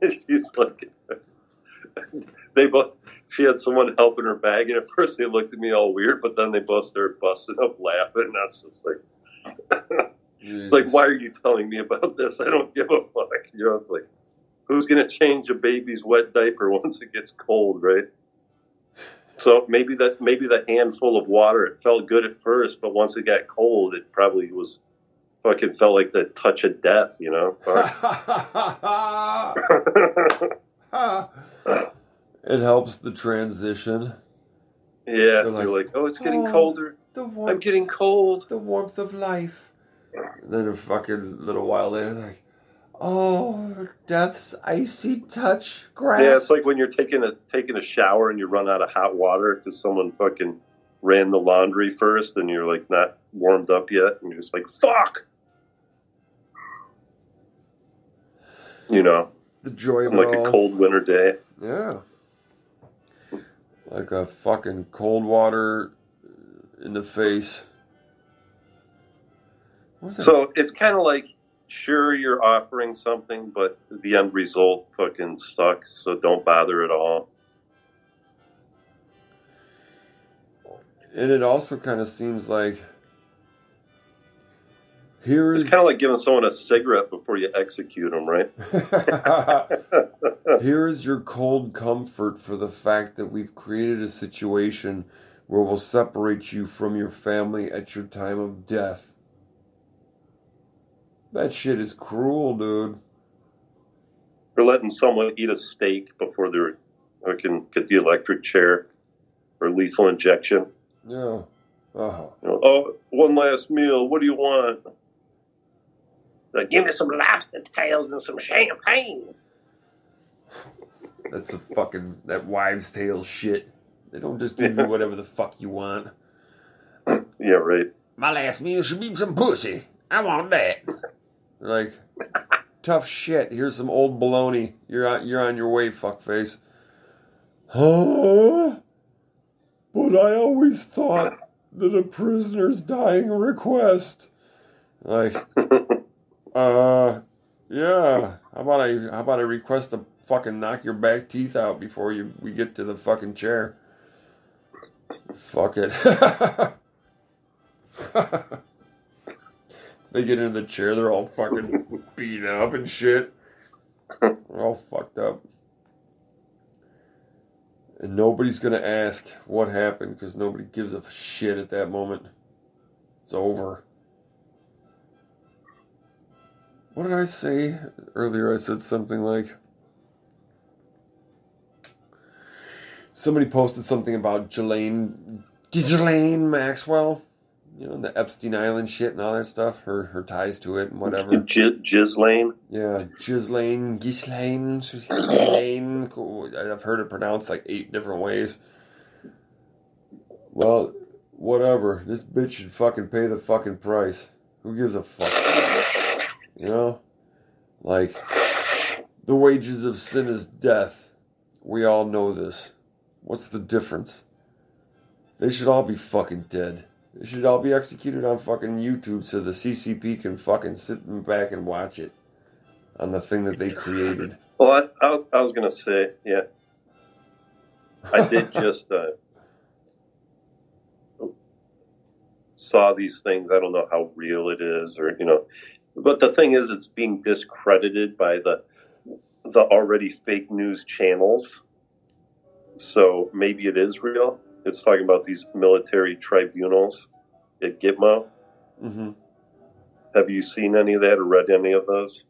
She's like, she had someone helping her bag, and at first they looked at me all weird, but then they both started busting up laughing, and I was just like, it's like, why are you telling me about this? I don't give a fuck. You know, it's like, who's going to change a baby's wet diaper once it gets cold, right? So maybe the handful of water, it felt good at first, but once it got cold, it probably was fucking felt like the touch of death, you know? It helps the transition. Yeah, they're like, oh, it's getting colder. I'm getting cold. The warmth of life. And then a fucking little while later, they're like, oh, death's icy touch, grasp. Yeah, it's like when you're taking a shower and you run out of hot water because someone fucking ran the laundry first and you're like not warmed up yet and you're just like, fuck. You know, the joy of like a cold winter day. Yeah. Like a fucking cold water in the face. So it's kind of like, sure, you're offering something, but the end result fucking sucks, so don't bother at all. And it also kind of seems like it's kind of like giving someone a cigarette before you execute them, right? Here's your cold comfort for the fact that we've created a situation where we'll separate you from your family at your time of death. That shit is cruel, dude. Or letting someone eat a steak before they're fucking get the electric chair or lethal injection. Yeah. Uh-huh. You know, oh, one last meal. What do you want? Like, give me some lobster tails and some champagne. That's that wives' tale shit. They don't just give you whatever the fuck you want. Yeah, right. My last meal should be some pussy. I want that. Like, tough shit. Here's some old baloney. You're on your way, fuckface. Huh? But I always thought that a prisoner's dying request. Like, yeah. How about I request to fucking knock your back teeth out before we get to the fucking chair? Fuck it. They get into the chair, they're all fucking beat up and shit. They're all fucked up. And nobody's gonna ask what happened because nobody gives a shit at that moment. It's over. What did I say earlier? I said something like, somebody posted something about Ghislaine Maxwell, you know, the Epstein Island shit and all that stuff, her ties to it and whatever. Ghislaine? Yeah, Ghislaine. I've heard it pronounced like 8 different ways. Well, whatever. This bitch should fucking pay the fucking price. Who gives a fuck? You know? Like, the wages of sin is death. We all know this. What's the difference? They should all be fucking dead. They should all be executed on fucking YouTube so the CCP can fucking sit back and watch it on the thing that they created. Well, I was going to say, yeah. I did just saw these things. I don't know how real it is or, you know. But the thing is, it's being discredited by the already fake news channels. So maybe it is real. It's talking about these military tribunals at Gitmo. Mm-hmm. Have you seen any of that or read any of those?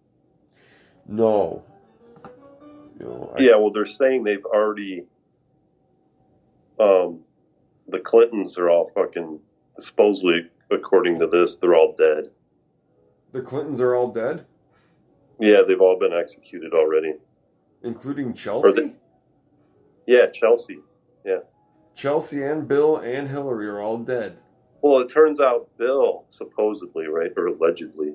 No. Yeah, well, they're saying they've already... the Clintons are all fucking... Supposedly, according to this, they're all dead. The Clintons are all dead? Yeah, they've all been executed already. Including Chelsea? Yeah, Chelsea. Yeah. Chelsea and Bill and Hillary are all dead. Well, it turns out Bill, supposedly, right, or allegedly,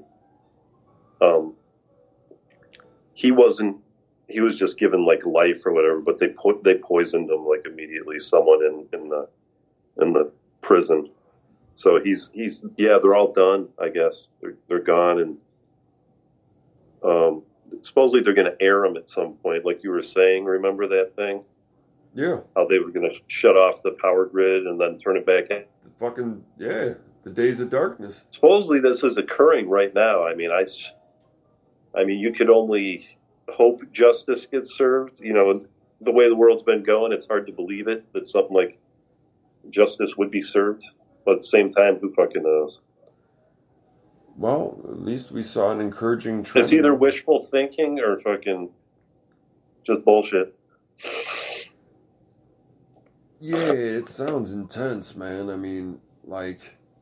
he was just given like life or whatever, but they poisoned him like immediately. Someone in the prison. So they're all done. I guess they're gone, and supposedly they're going to air them at some point, like you were saying. Remember that thing? Yeah. How they were going to shut off the power grid and then turn it back on. The days of darkness. Supposedly this is occurring right now. I mean, you could only hope justice gets served. You know, the way the world's been going, it's hard to believe it, that something like justice would be served. But at the same time, who fucking knows? Well, at least we saw an encouraging trend. It's either wishful thinking or fucking just bullshit. Yeah, it sounds intense, man. I mean, like,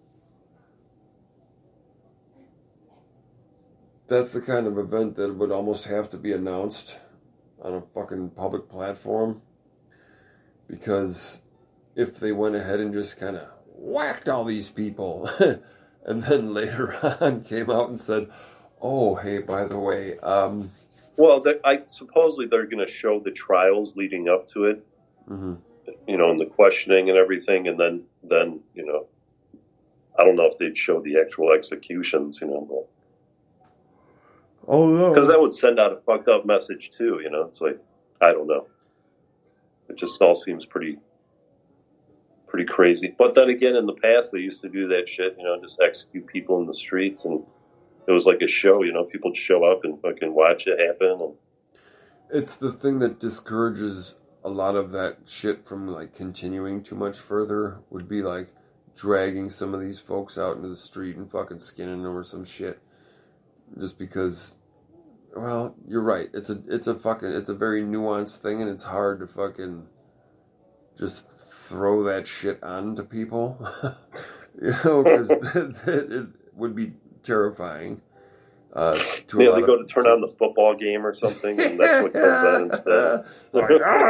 that's the kind of event that would almost have to be announced on a fucking public platform. Because if they went ahead and just kind of whacked all these people, and then later on came out and said, oh, hey, by the way, well, supposedly they're going to show the trials leading up to it. Mm-hmm. You know, and the questioning and everything, and then you know, I don't know if they'd show the actual executions, you know, but oh no, because that would send out a fucked up message too, you know. It's like, I don't know, it just all seems pretty crazy. But then again, in the past, they used to do that shit, you know, just execute people in the streets, and it was like a show, you know, people would show up and fucking watch it happen. And it's the thing that discourages a lot of that shit from like continuing too much further, would be like dragging some of these folks out into the street and fucking skinning them or some shit. Just because, well, you're right. It's a very nuanced thing, and it's hard to fucking just throw that shit on to people. You know, because it would be terrifying. They go to turn on the football game or something, and that's what comes on instead. Like,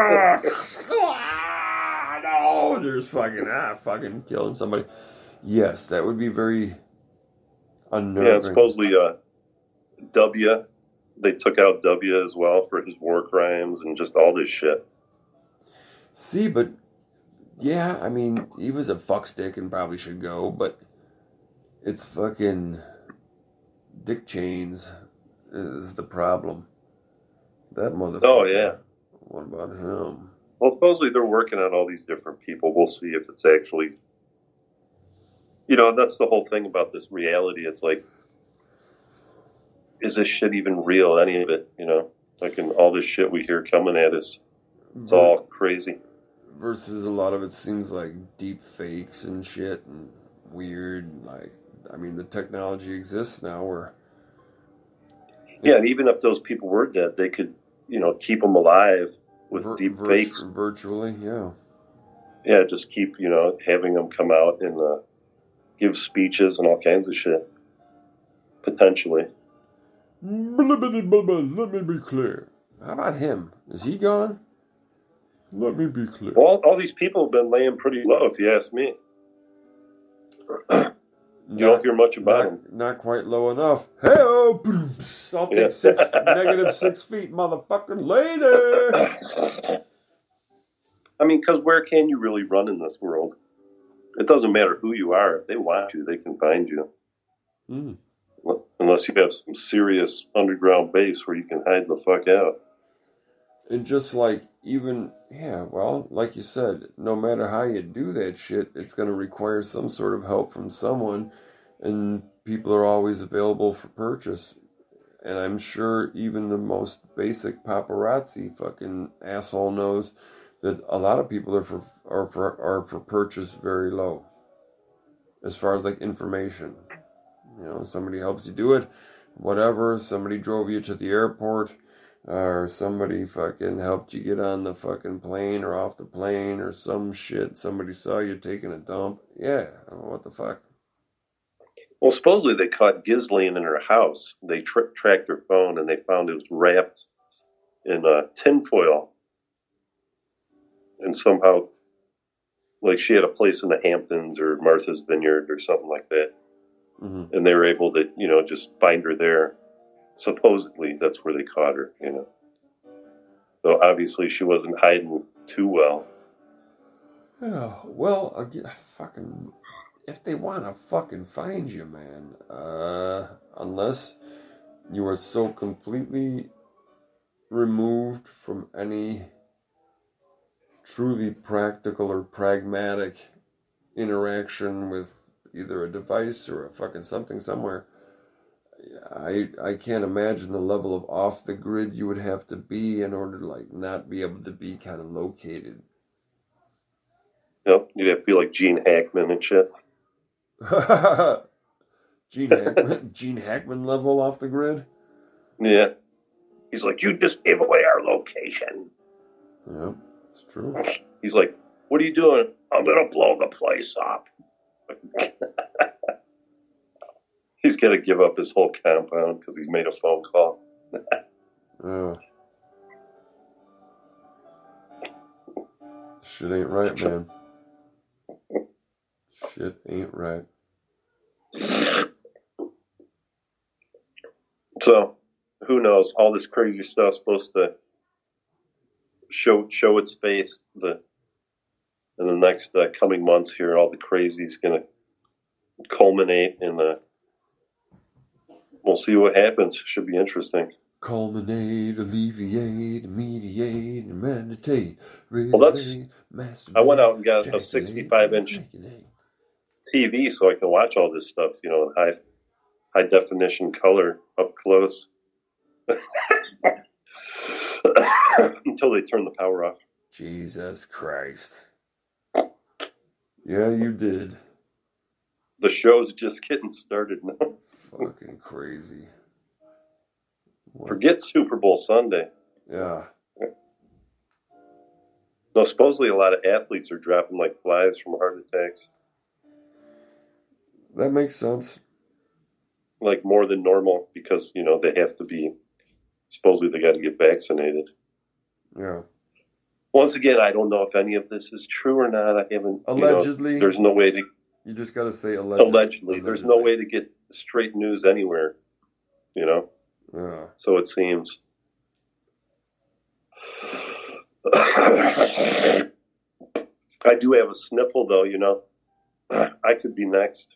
no, there's fucking killing somebody. Yes, that would be very unnerving. Yeah, supposedly they took out W as well for his war crimes and just all this shit. See, but yeah, I mean, he was a fuckstick and probably should go, but it's fucking Dick Chains is the problem. That motherfucker. Oh, yeah. What about him? Well, supposedly they're working on all these different people. We'll see if it's actually... You know, that's the whole thing about this reality. It's like, is this shit even real, any of it, you know? Like, in all this shit we hear coming at us, it's all crazy. Versus a lot of it seems like deep fakes and shit and weird, like... I mean, the technology exists now where... Yeah, and even if those people were dead, they could, you know, keep them alive with deep fakes. Virtually, yeah. Yeah, just keep, you know, having them come out and give speeches and all kinds of shit. Potentially. Let me be clear. How about him? Is he gone? Let me be clear. Well, all these people have been laying pretty low, if you ask me. You don't hear much about them. Not quite low enough. Hey-oh! I'll take -6 feet, motherfucking later! I mean, because where can you really run in this world? It doesn't matter who you are. If they want you, they can find you. Mm. Unless you have some serious underground base where you can hide the fuck out. And just like, even, yeah, well, like you said, no matter how you do that shit, it's going to require some sort of help from someone, and people are always available for purchase. And I'm sure even the most basic paparazzi fucking asshole knows that a lot of people are for purchase very low. As far as like information. You know, somebody helps you do it, whatever, somebody drove you to the airport, or somebody fucking helped you get on the fucking plane or off the plane or some shit. Somebody saw you taking a dump. Yeah, what the fuck? Well, supposedly they caught Ghislaine in her house. They tracked her phone and they found it was wrapped in tinfoil. And somehow, like, she had a place in the Hamptons or Martha's Vineyard or something like that. Mm-hmm. And they were able to, you know, just find her there. Supposedly, that's where they caught her, you know. So obviously she wasn't hiding too well. Oh, well, fucking, if they want to fucking find you, man, unless you are so completely removed from any truly practical or pragmatic interaction with either a device or a fucking something somewhere. I can't imagine the level of off the grid you would have to be in order to like not be able to be kind of located. Yep, you'd have to be like Gene Hackman and shit. Gene Hackman level off the grid? Yeah. He's like, you just gave away our location. Yeah, it's true. He's like, what are you doing? I'm going to blow the place up. He's got to give up his whole compound because he's made a phone call. Shit ain't right, man. Shit ain't right. So, who knows? All this crazy stuff's supposed to show its face in the next coming months here. All the crazy is going to culminate in we'll see what happens. Should be interesting. Culminate, alleviate, mediate, meditate, relate, I went out and got a 65-inch TV so I can watch all this stuff, you know, in high definition color up close. Until they turn the power off. Jesus Christ. Yeah, you did. The show's just getting started now. Fucking crazy. What? Forget Super Bowl Sunday. Yeah. No, supposedly a lot of athletes are dropping like flies from heart attacks. That makes sense. Like more than normal because, you know, they have to be, supposedly they got to get vaccinated. Yeah. Once again, I don't know if any of this is true or not. I haven't. Allegedly. You know, there's no way to. You just got to say allegedly. Allegedly. There's no way to get straight news anywhere. You know? Yeah. So it seems. I do have a sniffle, though, you know. I could be next.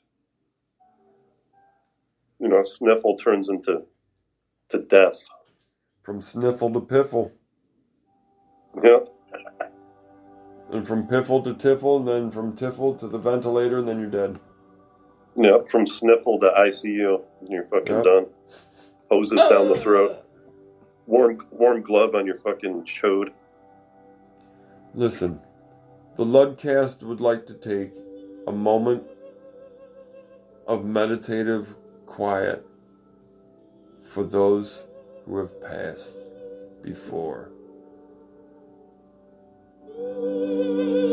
You know, sniffle turns into death. From sniffle to piffle. Yep. And from piffle to tiffle, and then from tiffle to the ventilator, and then you're dead. Yep, from sniffle to ICU, and you're fucking done. Hoses down the throat. Warm glove on your fucking chode. Listen, the Ludcast would like to take a moment of meditative quiet for those who have passed before.